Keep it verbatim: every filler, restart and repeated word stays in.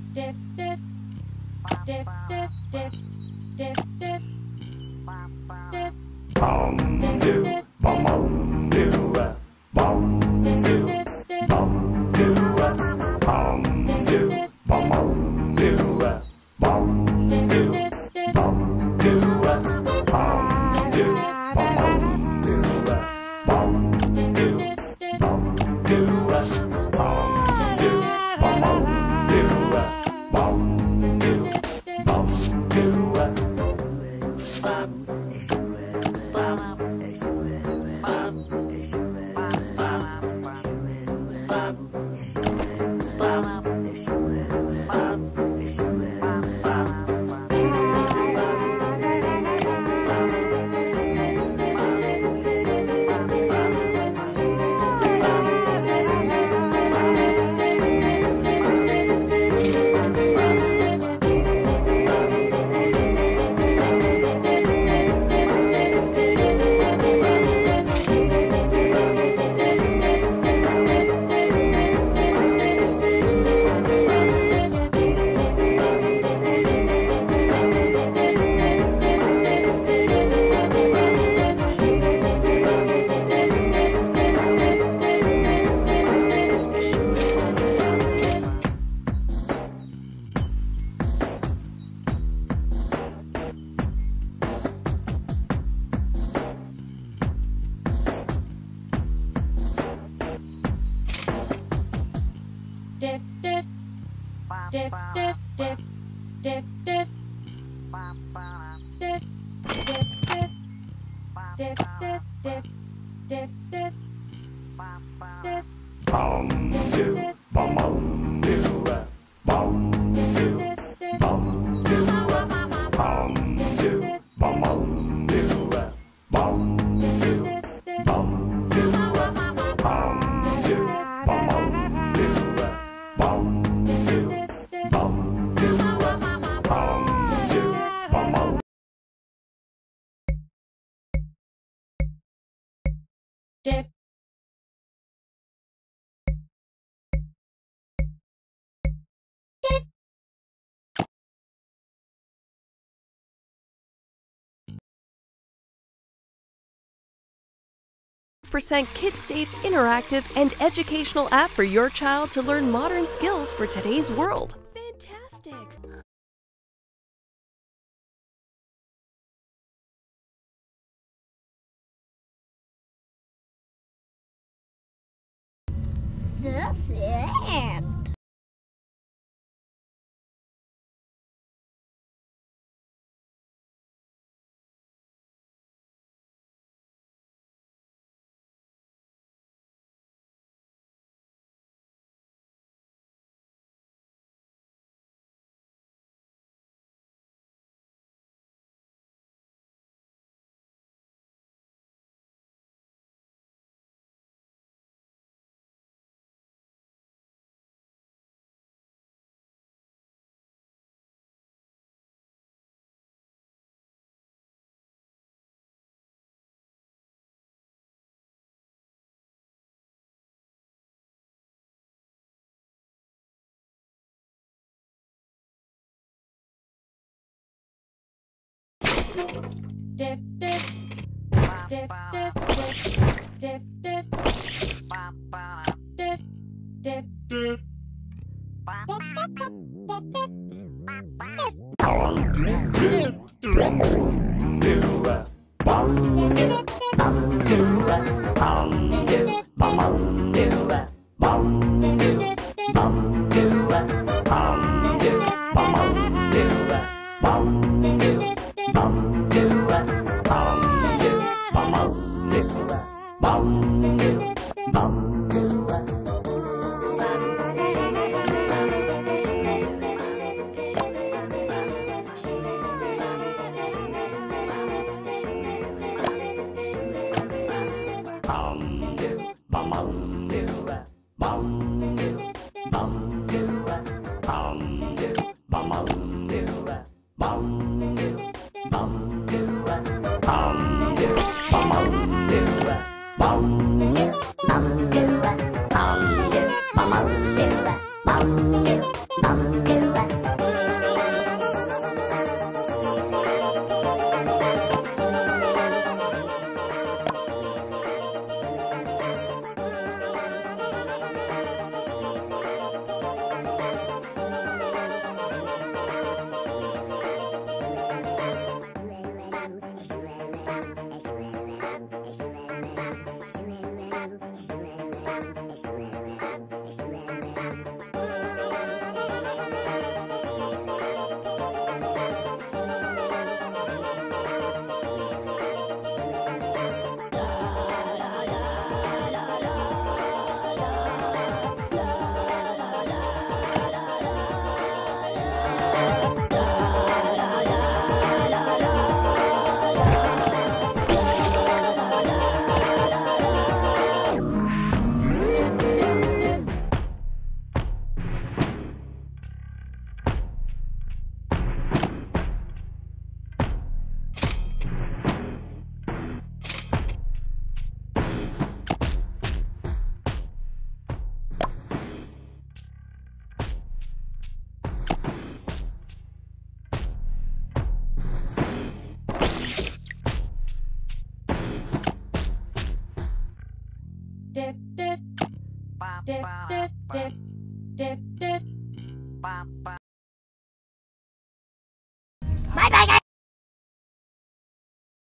dip dip dip dip dip dip dip dip Bum do, bum bum do, bum do, bum do, bum do, bum bum do, bum do, bum do, bum do, bum do, bum do, bum do, bum do, bum do, bum do, bum do. dip dip dip dip dip dip dip dip dip dip dip dip dip dip dip dip Bum do, bum bum do, bum do, bum do, bum do, bum bum do, bum do, bum do, bum do, bum bum do, bum do, bum do, bum do, bum bum. dip percent kid-safe, interactive, and educational app for your child to learn modern skills for today's world. Fantastic! So sad. dip dip dip dip dip dip dip dip dip Bum do, bum do, bum do, bum do. dip, dip, dip, dip, dip. Ba, ba.